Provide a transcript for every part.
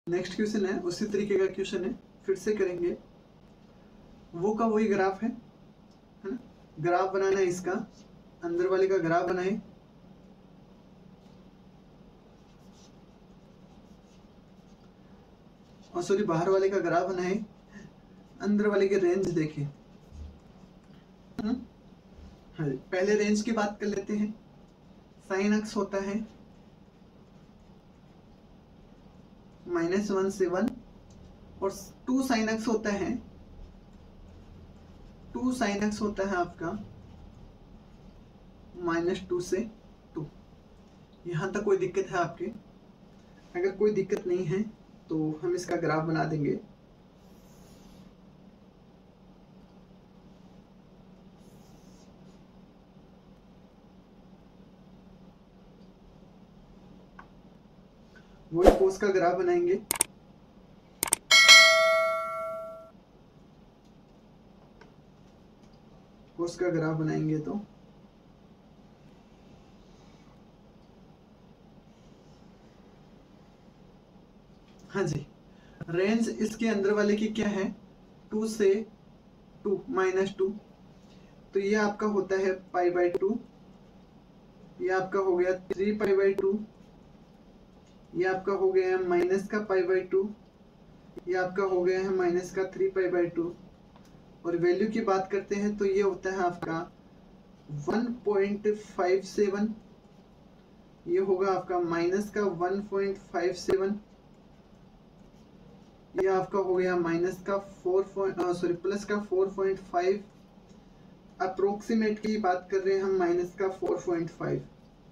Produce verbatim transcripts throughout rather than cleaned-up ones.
Next question है, उसी तरीके का क्वेश्चन है, फिर से करेंगे। वो का वही ग्राफ है है ना। ग्राफ बनाना है, इसका अंदर वाले का ग्राफ बनाए, और सॉरी बाहर वाले का ग्राफ बनाए, अंदर वाले की रेंज देखें। हाँ, पहले रेंज की बात कर लेते हैं। साइन एक्स होता है माइनस वन से वन, और टू साइन एक्स होता है टू साइन एक्स होता है आपका माइनस टू से टू। यहां तक कोई दिक्कत है आपके? अगर कोई दिक्कत नहीं है तो हम इसका ग्राफ बना देंगे। वही कोस का ग्राफ बनाएंगे। कोस का ग्राफ बनाएंगे तो हाँ जी, रेंज इसके अंदर वाले की क्या है, टू से टू माइनस टू, तो ये आपका होता है पाई बाई टू, ये आपका हो गया थ्री पाई बाई टू, ये आपका हो गया है माइनस का पाई बाई टू, ये आपका हो गया है माइनस का थ्री पाई बाई टू, और वैल्यू की बात करते हैं तो ये होता है आपका वन पॉइंट फाइव सेवन, ये होगा आपका माइनस का वन पॉइंट फाइव सेवन, ये आपका हो गया माइनस का फोर सॉरी प्लस का फोर पॉइंट फाइव, अप्रोक्सीमेट की बात कर रहे हैं हम माइनस का फोर पॉइंट फाइव।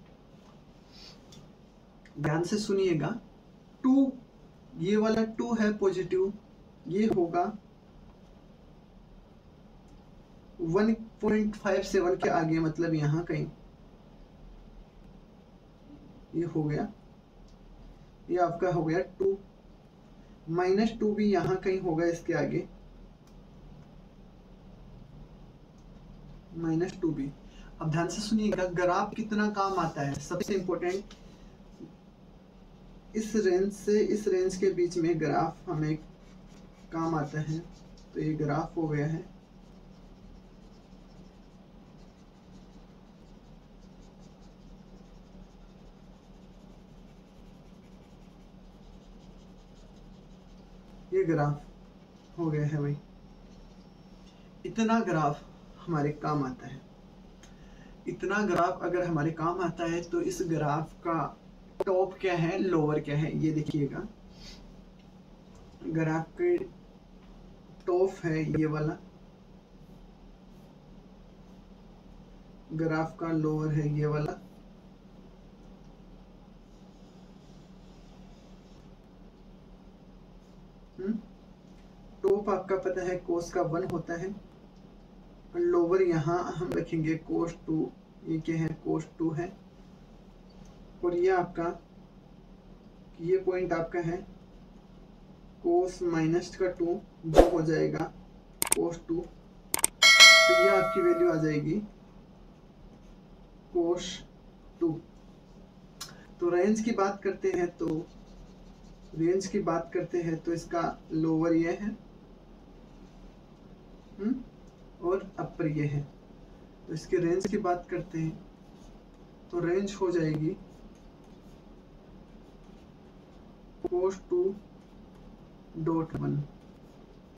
ध्यान से सुनिएगा, टू ये वाला टू है पॉजिटिव, ये होगा वन पॉइंट फाइव सेवन के आगे, मतलब यहां कहीं ये हो गया, ये आपका हो गया टू, माइनस टू भी यहां कहीं होगा इसके आगे, माइनस टू भी। अब ध्यान से सुनिएगा, ग्राफ कितना काम आता है, सबसे इंपॉर्टेंट इस रेंज से इस रेंज के बीच में ग्राफ हमें काम आता है। तो ये ग्राफ हो गया है, ये ग्राफ हो गया है भाई, इतना ग्राफ हमारे काम आता है। इतना ग्राफ अगर हमारे काम आता है तो इस ग्राफ का टॉप क्या है, लोअर क्या है, ये देखिएगा। ग्राफ के टॉप है ये वाला, ग्राफ का लोअर है ये वाला, हम्म टॉप आपका पता है कोस का वन होता है, लोअर यहाँ हम रखेंगे कोस टू, ये क्या है कोस टू है, और ये आपका ये पॉइंट आपका है कोस माइनस का टू, जो हो जाएगा कोस टू, तो ये आपकी वैल्यू आ जाएगी कोस टू। तो रेंज की बात करते हैं तो रेंज की बात करते हैं तो इसका लोअर ये है, हम्म और अपर ये है। तो इसके रेंज की बात करते हैं तो रेंज हो जाएगी कोस टू डॉट वन।